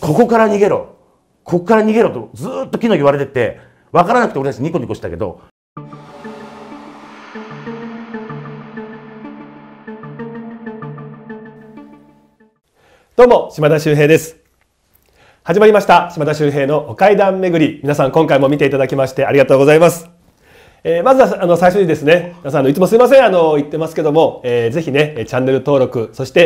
ここから逃げろ、ここから逃げろとずーっと昨日言われてて、分からなくて俺たちニコニコしたけど。 どうも、島田秀平です。始まりました、島田秀平のお階段巡り。皆さん今回も見ていただきましてありがとうございます。まずは最初にですね、皆さんいつもすいません言ってますけども、ぜひねチャンネル登録、そして、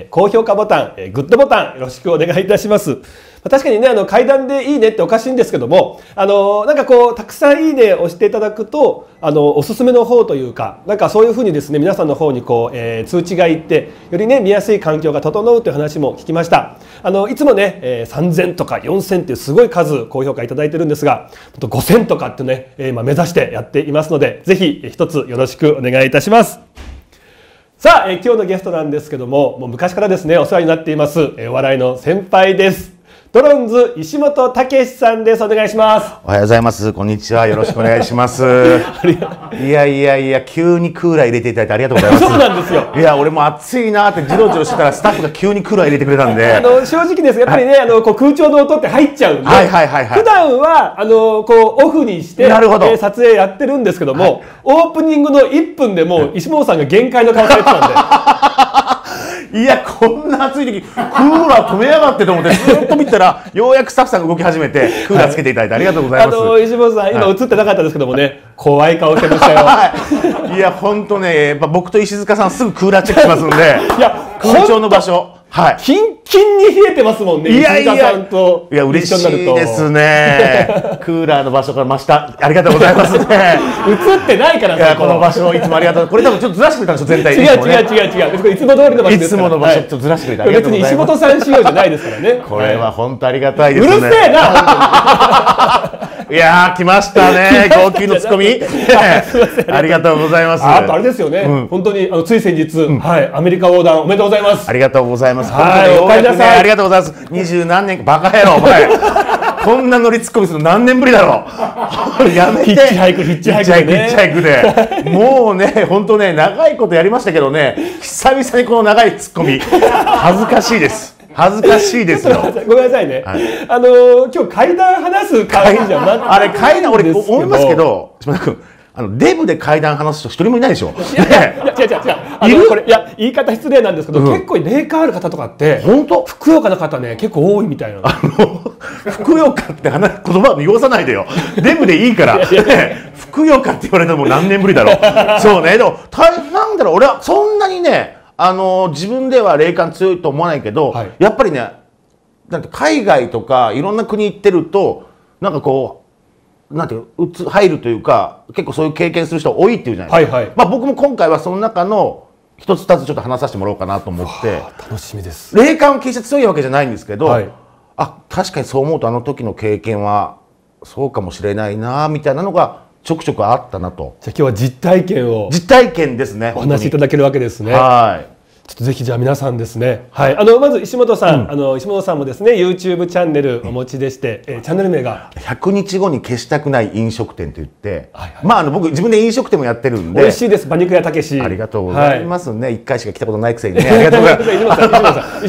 高評価ボタン、グッドボタンよろしくお願いいたします。確かにね階段でいいねっておかしいんですけども、なんかこうたくさんいいねを押していただくとおすすめの方というか、なんかそういうふうにですね皆さんの方にこう、通知がいってよりね見やすい環境が整うという話も聞きました。いつもね、3000とか4000っていうすごい数高評価いただいてるんですが、5000とかってね、目指してやっていますので、ぜひ一つよろしくお願いいたします。さあ、今日のゲストなんですけども、もう昔からですねお世話になっています、お笑いの先輩です。ドロンズ石本武さんです。お願いします。 おはようございます。こんにちは。よろしくお願いします。いや、急にクーラー入れていただいてありがとうございます。 そうなんですよ。 いや、俺も暑いなってジロジロしてたらスタッフが急にクーラー入れてくれたんで。 正直です。やっぱりね、こう空調の音って入っちゃうんで。普段はこうオフにして撮影やってるんですけども、オープニングの1分でもう石本さんが限界の顔されてたんで。 いや、こんな暑い時クーラー止めやがってと思ってずっと見てたら、ようやくスタッフさんが動き始めてクーラーつけていただいてありがとうございます。 石本さん今映ってなかったですけどもね、怖い顔してましたよ。 いや本当ね、やっぱ僕と石塚さんすぐクーラーチェックしますんで。いや空調の場所キンキンに冷えてますもんね。石塚さんといや嬉しいですね。クーラーの場所から真下ありがとうございますね。 映ってないからさ、 この場所いつもありがとう。これ多分ちょっとずらしてくれたんでしょ全体。 違う。いつも通りの場所ですから。 いつもの場所ちょっとずらしてくれた。 別に石本さん仕様じゃないですからね。 これは本当ありがたいですね。 うるせえな本当に。 いやー来ましたね、号泣のツッコミ。ありがとうございます。 あとあれですよね、本当につい先日、アメリカ横断おめでとうございます。 ありがとうございます。 お帰りなさい。 ありがとうございます。20何年バカ野郎お前。こんなノリツッコミするの何年ぶりだろう。やめて。 ヒッチハイクで。もうね、本当ね、長いことやりましたけどね、久々にこの長いツッコミ、恥ずかしいです。恥ずかしいですよ。 ごめんなさいね。今日階段話す会じゃなくて、 あれ階段俺思いますけど、島田君。デブで階段話す人一人もいないでしょ。 違う。これ言い方失礼なんですけど、結構霊感ある方とかって本当ふくよかな方ね結構多いみたいな。 ふくよかって言葉を濁さないでよ。デブでいいから。ふくよかって言われても何年ぶりだろう。そうね。でもなんだろう、俺はそんなにね自分では霊感強いと思わないけど、やっぱりね、なんて海外とかいろんな国行ってるとなんかこう。なんていう入るというか、結構そういう経験する人多いっていうじゃないですか。まあ僕も今回はその中の一つ二つちょっと話させてもらおうかなと思って。 楽しみです。 霊感を決して強いわけじゃないんですけど、確かにそう思うとあの時の経験はそうかもしれないなみたいなのがちょくちょくあったなと。 じゃあ今日は実体験を。 実体験ですね。 お話しいただけるわけですね。ちょっとぜひじゃあ皆さんですね、まず石本さん、石本さんもですね YouTube チャンネルお持ちでして、チャンネル名が 100日後に消したくない飲食店といって、まあ僕自分で飲食店もやってるんで。 美味しいです。馬肉屋たけし。 ありがとうございますね。1回しか来たことないくせにね。ありがとうございます。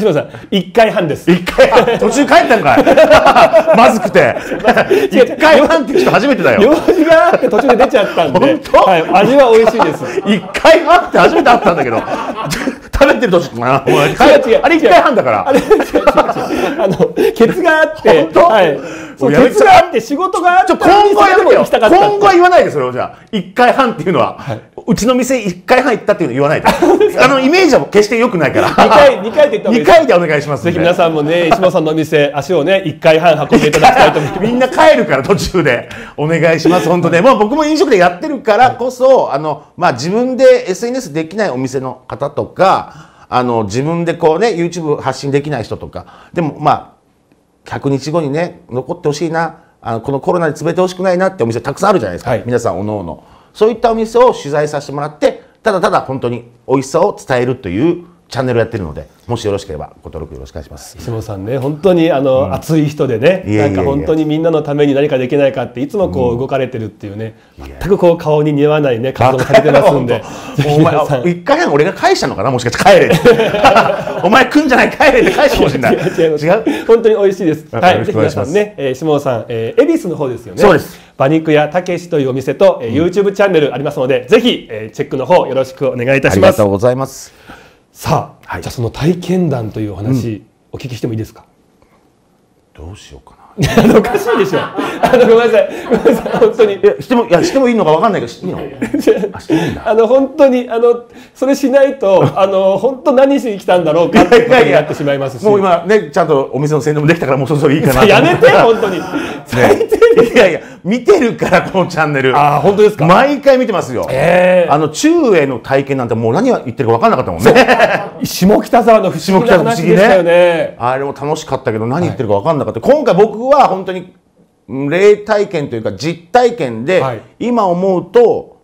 石本さん1回半です。 1回半途中帰ったんかい。まずくて1回半って人初めてだよ。 用事があって途中で出ちゃったんで。 本当？ 味は美味しいです。 1回半って初めてあったんだけど。食べてる途中かな。あれ1回半だから。 ケツがあって、ケツがあって仕事があって、 今後はやめてよ。今後は言わないでそれをじゃあ1回半っていうのはうちの店1回半行ったっていうの言わないで。イメージは決して良くないから。 2回で言った方がいいです。 2回でお願いします。 ぜひ皆さんもね石本さんのお店足をね1回半運んでいただきたいと思います。 みんな帰るから途中でお願いします。本当ね。もう僕も飲食でやってるからこそまあ自分で SNS できないお店の方とか。自分でこうね YouTube 発信できない人とかでもまあ100日後にね残ってほしいなこのコロナで潰れてほしくないなってお店たくさんあるじゃないですか、皆さんおのおのそういったお店を取材させてもらってただただ本当に美味しさを伝えるというチャンネルやってるので、もしよろしければご登録よろしくお願いします。 下さんね、本当に熱い人でね、なんか本当にみんなのために何かできないかっていつもこう動かれてるっていうね、全くこう顔に似合わないね活動されてますんで、 お前一回俺が返したのかな、もしかして帰れってお前来んじゃない、帰れって返したかもしれない。違う、 本当に美味しいです。はい、ぜひ皆さんね、下さん、恵比寿の方ですよね。 そうです。 馬肉屋たけしというお店と、YouTube チャンネルありますので、ぜひ、チェックの方よろしくお願いいたします。 ありがとうございます。 さあ、じゃあその体験談というお話、お聞きしてもいいですか。 どうしようかな。 おかしいでしょ。ごめんなさい、本当に。 してもいいのかわかんないけど、していいの。していいんだ。 本当にそれしないと本当何しに来たんだろうかってことになってしまいますし。 もう今ね、ちゃんとお店の宣伝もできたからもうそろそろいいかな。 やめて本当に。最低です。 いやいや見てるからこのチャンネル。 あ、本当ですか。 毎回見てますよ。中英の体験なんてもう何が言ってるか分かんなかったもんね。 下北沢の不思議な話でしたよね。 あれも楽しかったけど何言ってるか分かんなかった。今回僕は本当に霊体験というか実体験で、今思うと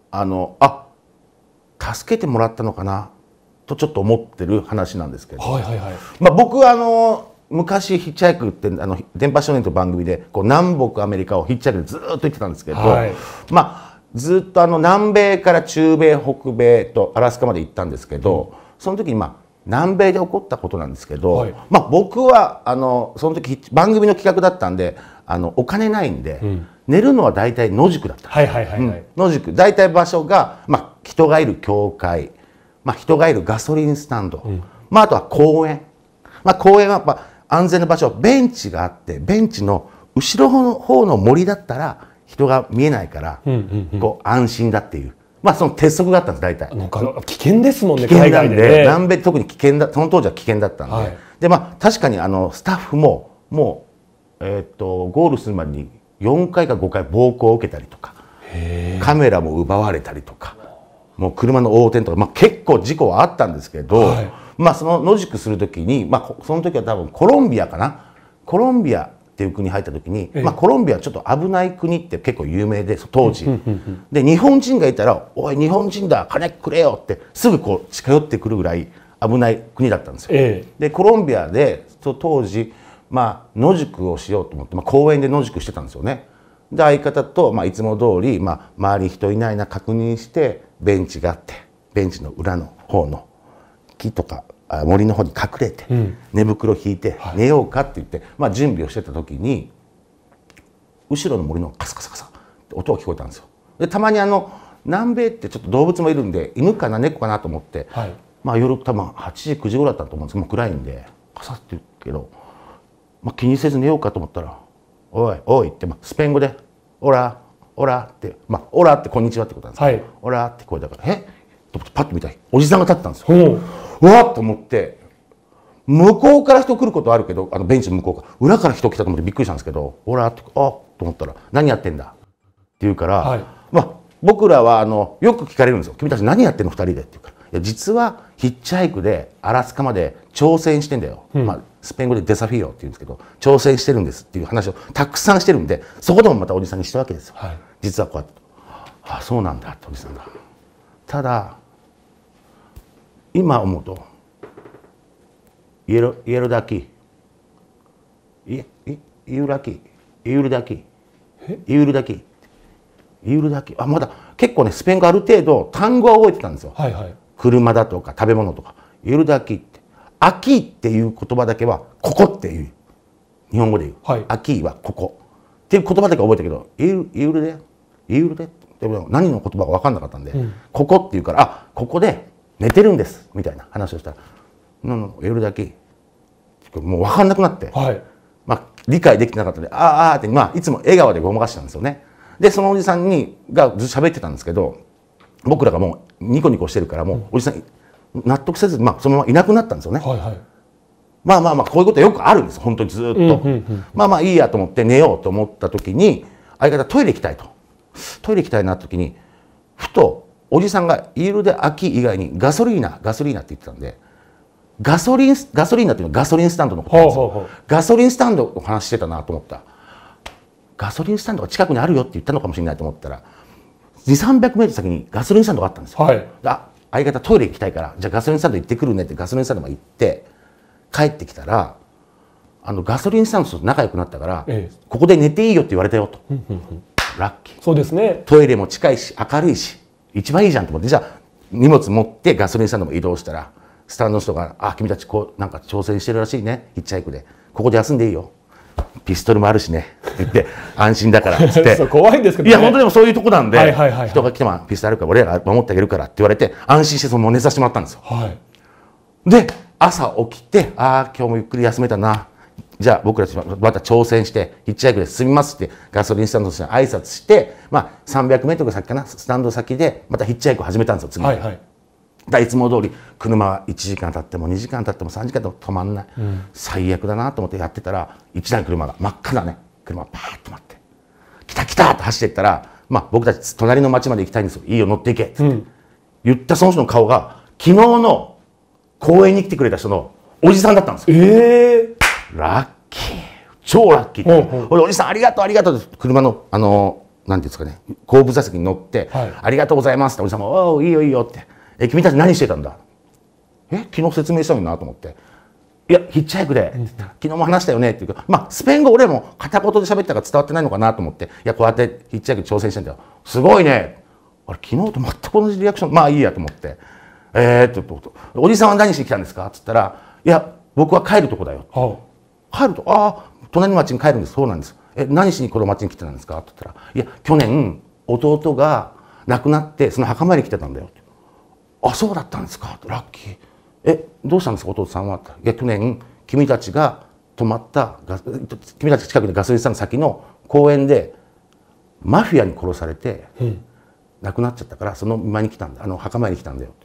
助けてもらったのかなとちょっと思ってる話なんですけど、僕は昔ヒッチハイクって電波少年という番組でこう南北アメリカをヒッチハイクでずっと行ってたんですけど、ずっと南米から中米北米とアラスカまで行ったんですけど、その時に南米で起こったことなんですけど、僕はその時番組の企画だったんでお金ないんで、寝るのは大体野宿だった。野宿大体場所が、人がいる教会、人がいるガソリンスタンド、あとは公園、公園はやっぱ安全な場所、ベンチがあって、ベンチの後ろの方の森だったら人が見えないからこう安心だっていう、その鉄則があったんです。大体危険ですもんね。 危険なんで、南米特に危険だ、その当時は危険だったんで、確かにスタッフももうゴールするまでに4回か5回暴行を受けたりとか、カメラも奪われたりとか、もう車の横転とか、結構事故はあったんですけど、その野宿する時に、その時は多分コロンビアかな、コロンビアっていう国に入った時に、コロンビアはちょっと危ない国って結構有名で当時で、日本人がいたら「おい日本人だ金くれよ」ってすぐこう近寄ってくるぐらい危ない国だったんですよ。でコロンビアで当時野宿をしようと思って、公園で野宿してたんですよね。で相方と、いつも通り、周りに人いないな確認してベンチがあって、ベンチの裏の方の木とか森の方に隠れて、寝袋引いて寝ようかって言って、準備をしてた時に後ろの森のカサカサカサって音が聞こえたんですよ。でたまに南米ってちょっと動物もいるんで犬かな猫かなと思って、夜多分8時9時頃だったと思うんですけど、もう暗いんでカサって言うけど、気にせず寝ようかと思ったら「おいおい」って、スペイン語で「オラオラ」って「オラ」ってこんにちはってことなんですけど「オラ」って声だから「えっ?」とパッと見たらおじさんが立ってたんですよ。うわっと思って、向こうから人来ることはあるけど、ベンチの向こうから裏から人来たと思ってびっくりしたんですけど「オラ」って「あっ」と思ったら「何やってんだ」って言うから、僕らはよく聞かれるんですよ「君たち何やってんの2人で」って言うから「いや実はヒッチハイクでアラスカまで挑戦してんだよ」スペイン語でデサフィオって言うんですけど挑戦してるんですっていう話をたくさんしてるんで、そこでもまたおじさんにしたわけですよ。実はこうやって「ああそうなんだ」っておじさんが。ただ今思うと「イエロだけイウだけイウルだけイウルだけイウルだけ」まだ結構ねスペイン語ある程度単語は覚えてたんですよ。車だとか食べ物とか「イウルだけ」って「秋」っていう言葉だけは「ここ」っていう日本語で言う「秋」は「ここ」っていう言葉だけ覚えたけど「イウルでイウルで」でも何の言葉か分かんなかったんで「ここ」って言うから「あここで寝てるんです」みたいな話をしたら「イウルだけ」もう分かんなくなって、理解できてなかったんで「ああ」っていつも笑顔でごまかしてたんですよね。でそのおじさんがずっと喋ってたんですけど、僕らがもうニコニコしてるからもうおじさん納得せずそのままいなくなったんですよね。こういうことよくあるんです本当にずっと。いいやと思って寝ようと思った時に相方トイレ行きたいと。トイレ行きたいなって時にふとおじさんが「イールで秋」以外にガソリーナって言ってたんで、ガソリーナっていうのはガソリンスタンドのことなんですよ。ガソリンスタンドの話してたなと思った。ガソリンスタンドが近くにあるよって言ったのかもしれないと思ったら2、300メートル先にガソリンスタンドがあったんですよ。 相方トイレ行きたいからじゃあガソリンスタンド行ってくるねってガソリンスタンドまで行って帰ってきたらガソリンスタンドと仲良くなったから、ここで寝ていいよって言われたよと。ラッキー。 そうですね。 トイレも近いし明るいし一番いいじゃんと思って、じゃあ荷物持ってガソリンスタンドも移動したらスタンドの人が「あ、君たちこうなんか挑戦してるらしいね、ヒッチハイクでここで休んでいいよ、ピストルもあるしね」って言って「安心だから」っつってそう怖いんですけど、ね、 いや本当でもそういうとこなんで、人が来ても「ピストルあるから俺らが守ってあげるから」って言われて安心してその寝させてもらったんですよ。で朝起きて「ああ今日もゆっくり休めたな、じゃあ僕たちまた挑戦してヒッチハイクで進みます」ってガソリンスタンドとして挨拶して、300メートル先かな、スタンド先でまたヒッチハイクを始めたんですよ次。いつも通り車は1時間経っても2時間経っても3時間経っても止まんない、最悪だなと思ってやってたら1台の車が真っ赤なね車がパーッと止まって「来た来た!」って走っていったら、僕たち隣の町まで行きたいんですよ、いいよ乗っていけって言ったその人の顔が昨日の公園に来てくれた人のおじさんだったんですよ。ラッキー、超ラッキー。おじさんありがとうありがとうって車のなんていうんですかね、後部座席に乗って、ありがとうございますっておじさんも「おおいいよいいよ」って「君たち何してたんだ?」昨日説明したのになと思って「いやヒッチハイクで」って言ったら「昨日も話したよね」っていうか、スペイン語俺も片言で喋ったから伝わってないのかなと思って「いやこうやってヒッチハイク挑戦してんだよ、すごいね」あれ昨日と全く同じリアクション、まあいいやと思って「おじさんは何してきたんですか?」っつったら「いや僕は帰るとこだよ」帰ると「ああ隣の町に帰るんです。そうなんです。何しにこの町に来てたんですか?」って言ったら「いや去年弟が亡くなってその墓参り来てたんだよ」って。あ、そうだったんですか。ラッキー。どうしたんですか弟さんは。いや去年君たちが泊まった君たち近くでガソリンスタンド先の公園でマフィアに殺されて、亡くなっちゃったからその見舞いに来たんだ、墓参りに来たんだよって。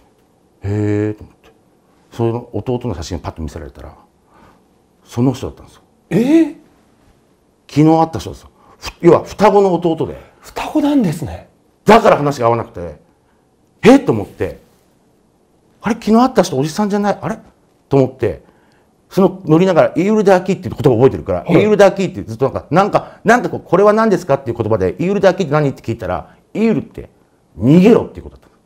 へえと思って、その弟の写真をパッと見せられたらその人だったんですよ。昨日会った人ですよ。要は双子の弟で。 双子なんですね。 だから話が合わなくてと思って、あれ昨日会った人おじさんじゃない、あれと思って、その乗りながら「イールダーキー」っていう言葉を覚えてるから「イールダーキー」ってずっとなんかこれは何ですかっていう言葉で「イールダーキーって何?」って聞いたら「イールって逃げろ」っていうことだった。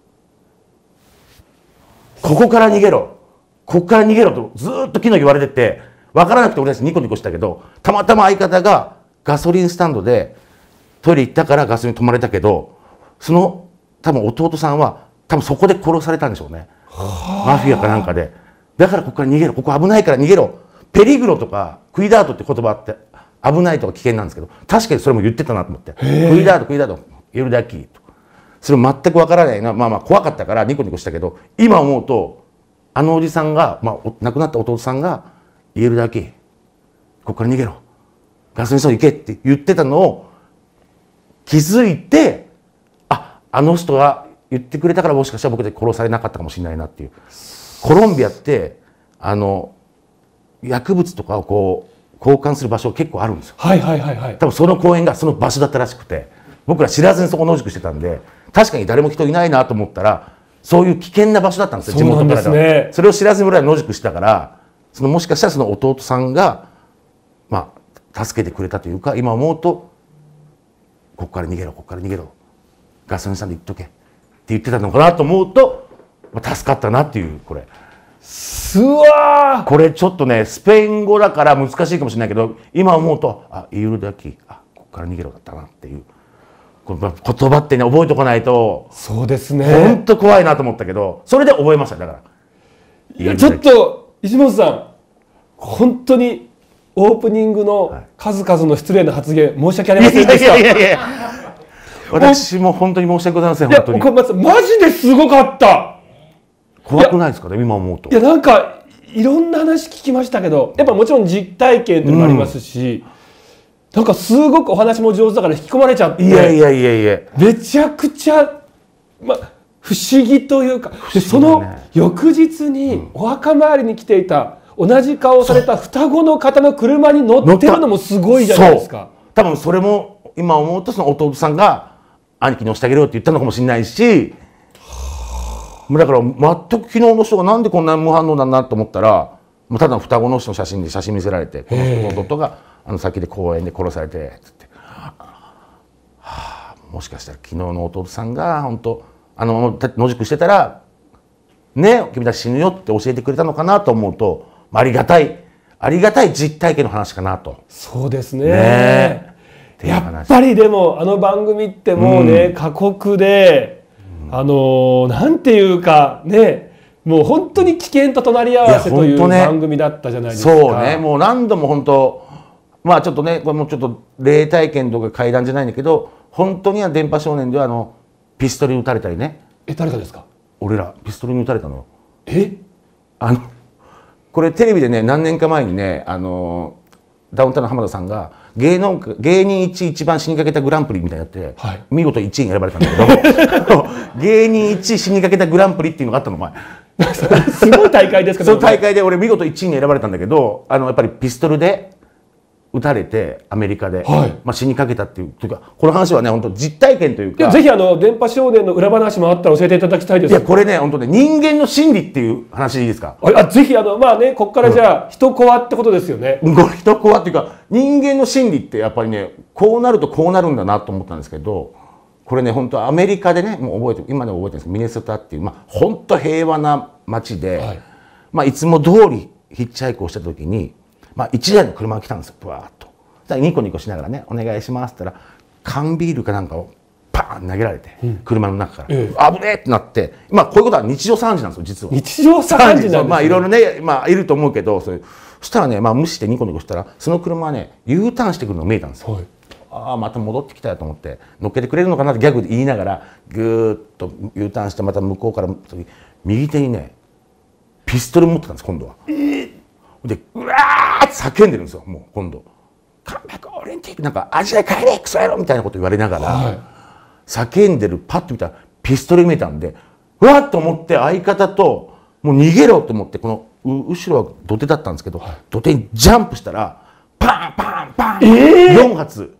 ここから逃げろ、ここから逃げろとずっと昨日言われてて分からなくて俺たちニコニコしたけど、たまたま相方がガソリンスタンドでトイレ行ったからガソリン止まれたけど、その多分弟さんは多分そこで殺されたんでしょうね。マフィアかなんかで。だからここから逃げろ、ここ危ないから逃げろ、ペリグロとかクイダートって言葉って危ないとか危険なんですけど、確かにそれも言ってたなと思って、クイダートイルダキーと、それ全く分からないな。怖かったからニコニコしたけど、今思うとあのおじさんが、亡くなった弟さんが「イエルダキーここから逃げろ、ガソリンスタンド行け」って言ってたのを気づいて、あの人が言ってくれたからもしかしたら僕で殺されなかったかもしれないなっていう。コロンビアって薬物とかをこう交換する場所結構あるんですよ。多分その公園がその場所だったらしくて、僕ら知らずにそこ野宿してたんで、確かに誰も人いないなと思ったらそういう危険な場所だったんですよ、地元からが。それを知らずに俺ら野宿してたから、もしかしたらその弟さんが助けてくれたというか、今思うとここから逃げろ、ここから逃げろ、ガソリンスタンド行っとけって言ってたのかなと思うと、助かったなっていう。これこれちょっとねスペイン語だから難しいかもしれないけど、今思うとイールダキここから逃げろだったなっていう、この言葉ってね覚えておかないと。 そうですね、 本当怖いなと思ったけど、それで覚えました。だからちょっと石本さん、本当にオープニングの数々の失礼な発言申し訳ありませんでした。 私も本当に申し訳ございません。本当にマジですごかった。 怖くないですかね今思うと。 いやなんかいろんな話聞きましたけど、やっぱもちろん実体験っていうのもありますし、なんかすごくお話も上手だから引き込まれちゃって、めちゃくちゃ、不思議というか、その翌日にお墓参りに来ていた同じ顔をされた双子の方の車に乗ってるのもすごいじゃないですか。 多分それも今思うとその弟さんが兄貴に押してあげろって言ったのかもしれないし、だから全く昨日の人がなんでこんな無反応だなと思ったら、ただ双子の人の写真見せられて、この人の弟が先で公園で殺されてつって、もしかしたら昨日の弟さんが本当野宿してたらね、君たち死ぬよって教えてくれたのかなと思うと、ありがたい実体験の話かなと。 そうですねね。やっぱりでもあの番組ってもうね、過酷で、なんていうかね、もう本当に危険と隣り合わせという番組だったじゃないですか。 そうね、もう何度も本当、まあちょっとね、これもちょっと霊体験とか怪談じゃないんだけど、本当には電波少年ではピストルに撃たれたりね。 誰かですか？ 俺らピストルに撃たれたのよ。 え？ これテレビでね、何年か前にね、ダウンタウンの浜田さんが芸人一番死にかけたグランプリみたいなやって、 はい、 見事1位に選ばれたんだけど芸人1位死にかけたグランプリっていうのがあったの前すごい大会ですけど、 その大会で俺見事1位に選ばれたんだけど、やっぱりピストルで撃たれてアメリカで、 はい、 まあ死にかけたっていうというか、この話はね本当実体験というか、 ぜひ電波少年の裏話もあったら教えていただきたいです。 いやこれね本当ね、人間の心理っていう話でいいですか？ ぜひまあね、ここからじゃあ、人コアってことですよね。 人コアっていうか、人間の心理ってやっぱりね、こうなるとこうなるんだなと思ったんですけど、これね本当アメリカでね、もう今でも覚えてるんですけど、ミネソタっていうまあ本当平和な街で、はい、まあいつも通りヒッチハイクをした時に、まあ1台の車が来たんですよ、ブワーッと。ニコニコしながらね、お願いしますって言ったら、缶ビールかなんかをパーン投げられて、車の中から、危ねえってなって、まあこういうことは日常茶飯事なんですよ、実は。 日常茶飯事なんですね。 まあいろいろね、まあいると思うけど、そしたらね、まあ無視してニコニコしたら、その車はね、U ターンしてくるのが見えたんですよ。はい、ああ、また戻ってきたよと思って、乗っけてくれるのかなってギャグで言いながら、ぐーっと U ターンして、また向こうから右手にね、ピストル持ってたんです、今度は。で、うわーって叫んでるんですよ、もう今度。カムバックオリンピックなんかアジアへ帰れクソ野郎みたいなこと言われながら、はい、叫んでる、パッと見たらピストル見えたんで、うわっと思って相方ともう逃げろと思って、この後ろは土手だったんですけど、はい、土手にジャンプしたらパンパンパン、4発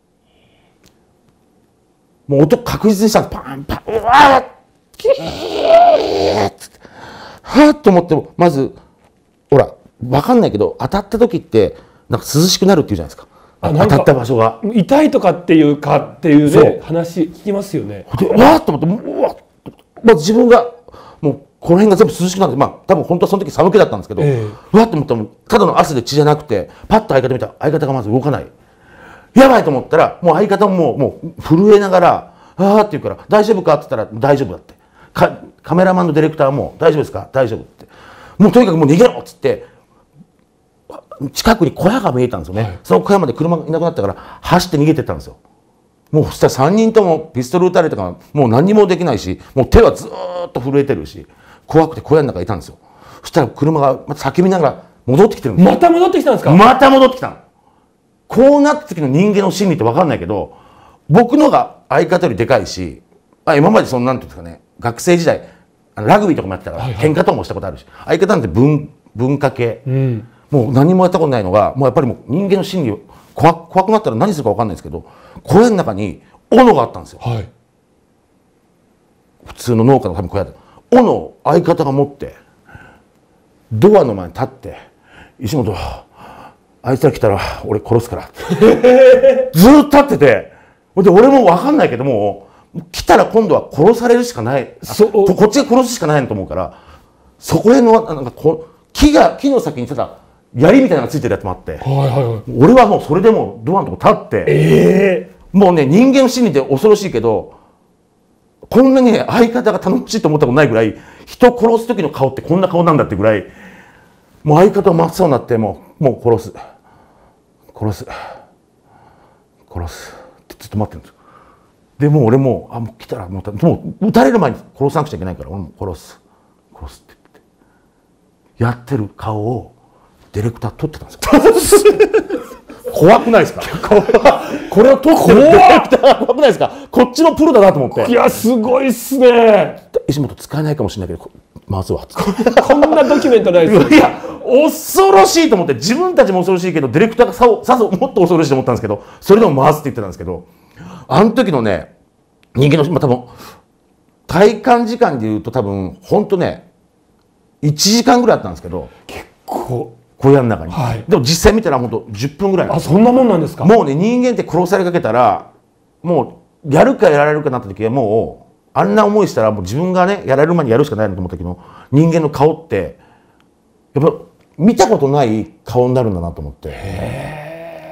もう音確実にしたんです。パンパン、うわっキーッはっと思って、まずほら分かんないけど、当たった時ってなんか涼しくなるっていうじゃないですか。当たった場所が痛いとかっていうかっていうね、話聞きますよね。 でわーっと思って、うわっ、まあ、自分がもうこの辺が全部涼しくなって、まあ多分本当はその時寒気だったんですけど、うわっと思ったらただの汗で血じゃなくて、パッと相方見たら相方がまず動かない。やばいと思ったらもう相方ももう震えながら「ああ」って言うから「大丈夫か?」って言ったら「大丈夫だ」って、カメラマンのディレクターも「大丈夫ですか?」「大丈夫」って、もうとにかくもう逃げろっつって。近くに小屋が見えたんですよね、はい、その小屋まで車がいなくなったから走って逃げてったんですよ。もうそしたら3人ともピストル撃たれたからもう何にもできないし、もう手はずーっと震えてるし怖くて小屋の中にいたんですよ。そしたら車がまた叫びながら戻ってきてるんですよ。 また戻ってきたんですか？ また戻ってきたの。こうなった時の人間の心理って分かんないけど、僕のが相方よりでかいし、今までそのなんていうんですかね、学生時代ラグビーとかもやってたから、はいはい、喧嘩とかもしたことあるし、相方なんて文化系、もう何もやったことないのが、もうやっぱりもう人間の心理を怖くなったら何するか分かんないですけど、小屋の中に斧があったんですよ、はい、普通の農家の多分小屋で斧を相方が持ってドアの前に立って「石本あいつら来たら俺殺すから」ずーっと立ってて、で俺も分かんないけども来たら今度は殺されるしかない、こっちが殺すしかないと思うから、そこへのなんか木の先にただ槍みたいなのがついてるやつもあって、俺はもうそれでもドアのとこ立って、もうね人間の心理って恐ろしいけど、こんなにね相方が頼もしいと思ったことないぐらい、人殺す時の顔ってこんな顔なんだってぐらい、もう相方を真っ青になって、もう殺すってずっと待ってるんですよ。でもう俺ももう来たらもう撃たれる前に殺さなくちゃいけないから、俺も殺すって言ってやってる顔をディレクター撮ってたんですよ。怖くないですか？これを撮ってるディレクター怖くないですか？こっちのプロだなと思って。 いやすごいっすね。 石本使えないかもしれないけどまずはこんなドキュメントないですよ。 いや恐ろしいと思って、自分たちも恐ろしいけどディレクターがさぞもっと恐ろしいと思ったんですけど、それでも回すって言ってたんですけど、あの時のね人間の多分体感時間でいうと多分本当ね1時間ぐらいあったんですけど、 結構小屋の中に、はい、でも実際見たら本当10分ぐらい。 そんなもんなんですか？ もうね人間って殺されかけたらもうやるかやられるかなった時はもうあんな思いしたらもう自分がねやられる前にやるしかないなと思ったけど、 人間の顔ってやっぱ見たことない顔になるんだなと思って、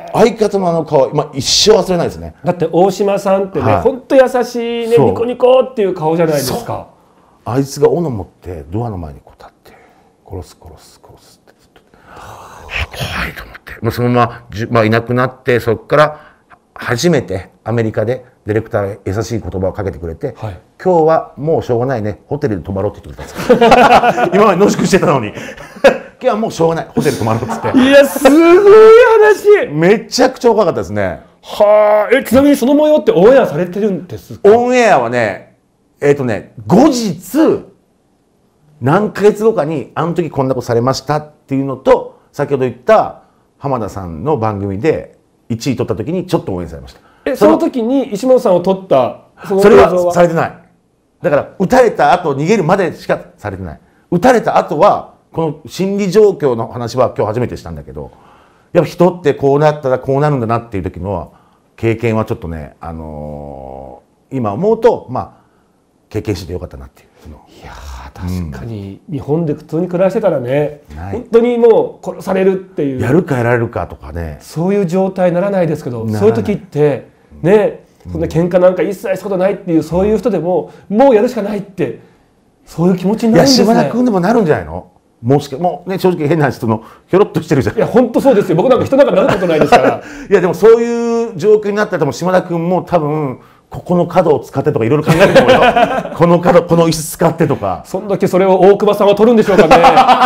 相方のあの顔、一生忘れないですね。 だって大島さんってね、 はい、 本当優しいね、ニコニコっていう顔じゃないですか。 あいつが斧持ってドアの前にこう立って殺すってずっと怖いと思って、もうそのまま、いなくなって、そこから初めてアメリカでディレクターが優しい言葉をかけてくれて、はい、今日はもうしょうがないね、ホテルで泊まろうって言ってくれたんです今まで濃縮してたのに今日はもうしょうがない、ホテル泊まろうっつって。 いや、すごい話。 めちゃくちゃ怖かったですね。 はあ、ちなみにその模様ってオンエアされてるんですか？ オンエアはね、後日何ヶ月後かにあの時こんなことされましたっていうのと、先ほど言った浜田さんの番組で1位取った時にちょっと応援されました。 その時に石本さんを取ったそれはされてない。だから撃たれた後逃げるまでしかされてない。撃たれた後はこの心理状況の話は今日初めてしたんだけど、やっぱ人ってこうなったらこうなるんだなっていう時の経験はちょっとね、今思うと経験してよかったなっていう。 いや確かに日本で普通に暮らしてたらね、本当にもう殺されるっていう、 やるかやられるかとかね、 そういう状態にならないですけど、そういう時ってね、そんな喧嘩なんか一切したことないっていう、そういう人でももうやるしかないってそういう気持ちになるんですね。 島田君でもなるんじゃないの？もうね、正直変な人のひょろっとしてるじゃん。 いや本当そうですよ。僕なんか人なんかなることないですからいやでもそういう状況になったら、島田君も多分ここの角を使ってとかいろいろ考えると思うよこの角、この椅子使ってとか。 そんだけそれを大久保さんは取るんでしょうかね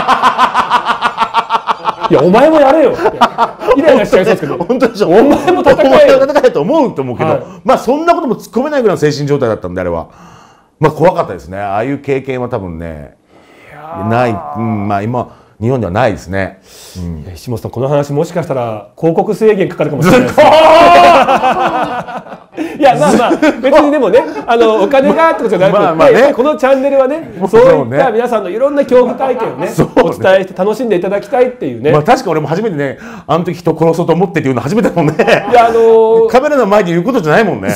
いやお前もやれよってイライラしちゃいそうですけど本当でしょ。 お前も戦えよ。 戦えと思うけど、はい、そんなことも突っ込めないぐらいの精神状態だったんで、あれは怖かったですね。ああいう経験は多分ねない、今日本ではないですね。 石本さん、この話もしかしたら広告制限かかるかもしれないですいや別にでもね、お金がってことじゃなくて、このチャンネルはね、そういった皆さんのいろんな恐怖体験をねお伝えして楽しんでいただきたいっていうね。 確か俺も初めてね、あの時人殺そうと思ってっていうの初めてだもんね。いやカメラの前で言うことじゃないもんね。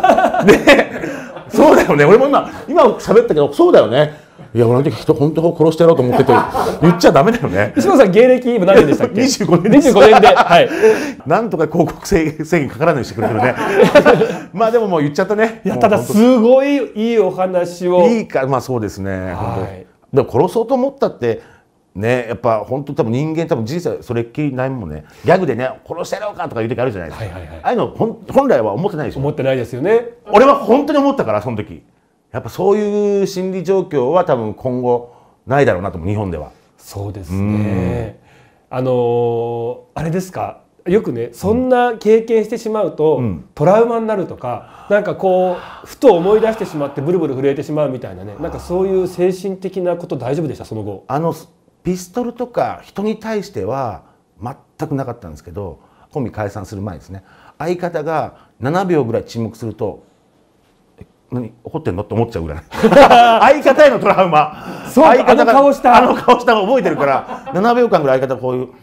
そうだよね。俺も今喋ったけどそうだよね。いや、俺の時人本当殺してやろうと思ってて言っちゃダメだよね。 石本さん芸歴今何年でしたっけ ？25年です。 25年で、はい、 なんとか広告制限かからないようにしてくれてるねでももう言っちゃったね。 いや、ただすごいいいお話を。 いいか、そうですね、本当。でも殺そうと思ったってね、やっぱ本当多分人間人生それっきりないもんね。ギャグでね、殺してやろうかとか言う時あるじゃないですか。ああいうの本来は思ってないでしょ。 思ってないですよね。 俺は本当に思ったから、その時やっぱそういう心理状況は多分今後ないだろうなと思う、日本では。 そうですね。あれですか、よくね、そんな経験してしまうと、トラウマになるとか、なんかこうふと思い出してしまってブルブル震えてしまうみたいなね、なんかそういう精神的なこと大丈夫でした？その後ピストルとか人に対しては全くなかったんですけど、コンビ解散する前ですね、相方が7秒ぐらい沈黙すると何怒ってんのって思っちゃうぐらい相方へのトラウマ。 そう、相方があの顔したの覚えてるから7秒間ぐらい相方こういう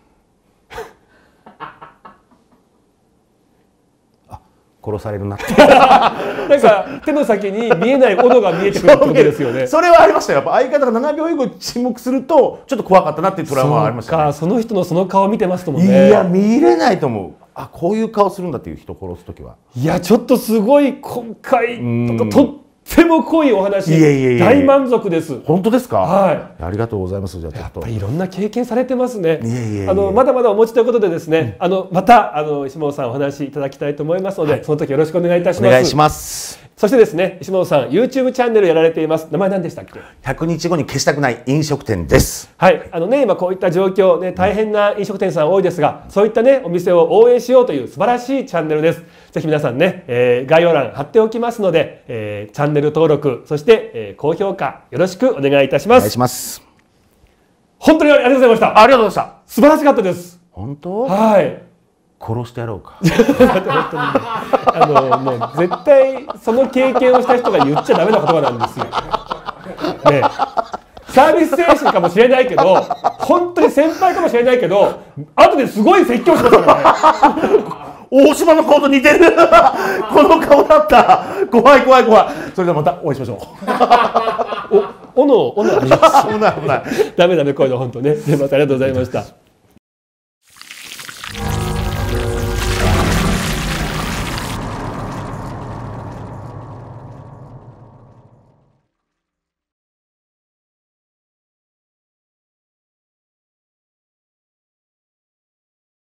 殺されるなってなんか手の先に見えない斧が見えてくるってことですよね。 それはありましたよ。やっぱ相方が7秒以後沈黙するとちょっと怖かったなっていうトラウマはありましたね。 その人のその顔見てますともね。 いや、見れないと思う。こういう顔するんだっていう、人殺す時は。 いや、ちょっとすごい今回とっても濃いお話、大満足です。 本当ですか？ はい、 ありがとうございます。じゃあちょっとやっぱりいろんな経験されてますね。まだまだお持ちということでですね、また石本さんお話しいただきたいと思いますので、その時よろしくお願いいたします。 お願いします。 そしてですね、石本さん YouTube チャンネルやられています。名前何でしたっけ ？100日後に消したくない飲食店です。 はい、今こういった状況ね、大変な飲食店さん多いですが、そういったねお店を応援しようという素晴らしいチャンネルです。ぜひ皆さんね、概要欄貼っておきますので、チャンネル登録、そして、高評価よろしくお願いいたします。 お願いします。 本当にありがとうございました。 ありがとうございました。 素晴らしかったです。 本当？ はい。 殺してやろうか。 もう絶対その経験をした人が言っちゃダメな言葉なんですよ。ね、サービス精神かもしれないけど、本当に先輩かもしれないけど、後ですごい説教しますからね。 大島の顔と似てるこの顔だった。怖い。それではまたお会いしましょう。 斧あります。 危ない危ない。 ダメこういうの本当ね。すみません、ありがとうございました。